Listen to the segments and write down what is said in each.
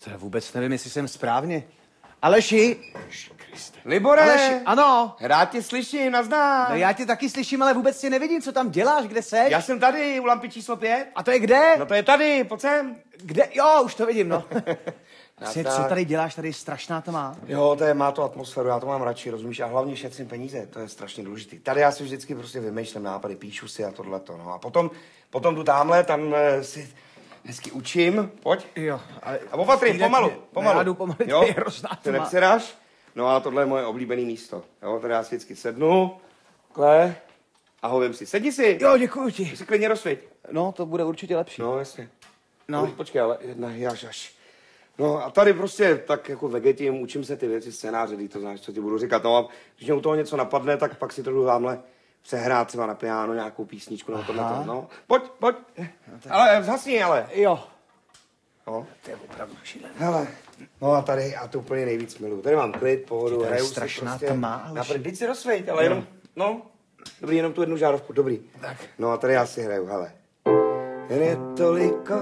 To já vůbec nevím, jestli jsem správně. Aleši! Libore! Aleši, ano! Rád tě slyším, nazdár. No já tě taky slyším, ale vůbec tě nevidím, co tam děláš, kde seš? Já jsem tady, u lampy číslo 5. A to je kde? No to je tady, pojď sem. Kde? Jo, už to vidím, no. Co tady děláš, tady je strašná tma. Jo, má to atmosféru, já to mám radši, rozumíš? A hlavně šetřím peníze, to je strašně důležitý. Tady já si vždycky prostě vymýšlím nápady, píšu si a tohleto, no. A potom jdu tamhle, tam si hezky učím, pojď. Jo. A opatrně, pomalu. Já jdu pomalu, jo? to je hrozná Ty tma. nepředáš? No a tohle je moje oblíbené místo, jo? Tady já si vždycky sednu, takhle, a hovím si, sedni si. Jo, děkuju ti. Ty si klidně rozsvěť. No, to bude určitě lepší. No, jasně. No. Počkej, ale až. No a tady prostě tak jako vegetím, učím se ty věci, scénáře, ty to znáš, co ti budu říkat. No a když mě u toho něco napadne, tak pak si to jdu tamhle přehrát třeba na piano nějakou písničku nebo tohle. No, pojď. No, ale zhasni, ale. Jo. No. To je opravdu šílené. Hele, no a tady, a to úplně nejvíc miluju. Tady mám klid, pohodu, tady hraju strašná si prostě. tma, Aleši. Vždyť si rozsvěť, ale jenom, no, dobrý, jenom tu jednu žárovku, dobrý. Tak. No a tady já si hraju, hele. Jen je toliko,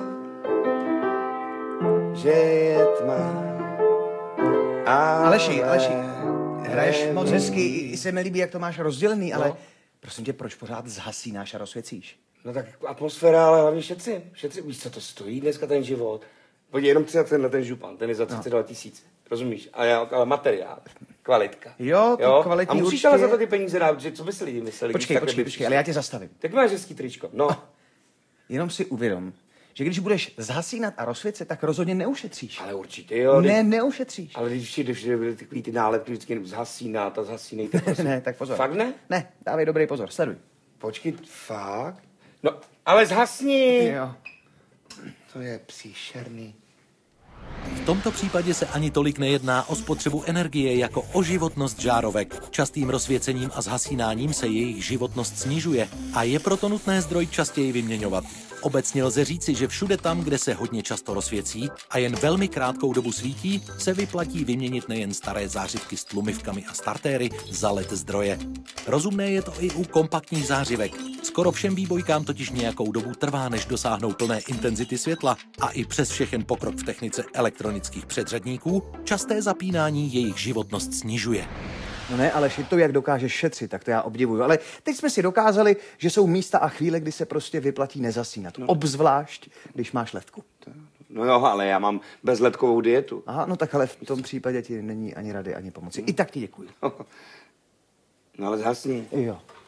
že je tma. Aleši, hraješ moc hezky, i se mi líbí, jak to máš rozdělený, ale prosím tě, proč pořád zhasínáš a rozsvěcíš? No tak atmosféra, ale hlavně šetřím. Víš, co to stojí dneska ten život? Pojď jenom třeba ten župan, ten je za 32 000, rozumíš? Ale materiál, kvalitka. Jo, to kvalitní A musíš určitě. ale za to ty peníze dát, že co by si lidi mysleli? Počkej, ale já tě zastavím. Tak máš hezký tričko, no. Jenom si uvědom, že když budeš zhasínat a rozsvěcet, tak rozhodně neušetříš. Ale určitě jo. Ne, neušetříš. Ale když byly takový ty nálepky vždycky zhasínat a zhasínejte. Ne, tak pozor. Fakt ne? Ne, dávej dobrý pozor, sleduj. Počkej, fakt? No, ale zhasni. Jo. To je příšerný. V tomto případě se ani tolik nejedná o spotřebu energie jako o životnost žárovek. Častým rozsvěcením a zhasínáním se jejich životnost snižuje a je proto nutné zdroj častěji vyměňovat. Obecně lze říci, že všude tam, kde se hodně často rozsvěcí a jen velmi krátkou dobu svítí, se vyplatí vyměnit nejen staré zářivky s tlumivkami a startéry za LED zdroje. Rozumné je to i u kompaktních zářivek. Skoro všem výbojkám totiž nějakou dobu trvá, než dosáhnou plné intenzity světla a i přes všechen pokrok v technice elektronických předřadníků časté zapínání jejich životnost snižuje. No ne, ale to, jak dokážeš šetřit, tak to já obdivuju. Ale teď jsme si dokázali, že jsou místa a chvíle, kdy se prostě vyplatí nezasínat. Obzvlášť, když máš ledku. No jo, ale já mám bezledkovou dietu. Aha, no tak ale v tom případě ti není ani rady, ani pomoci. I tak ti děkuji. No ale zhasni. Jo.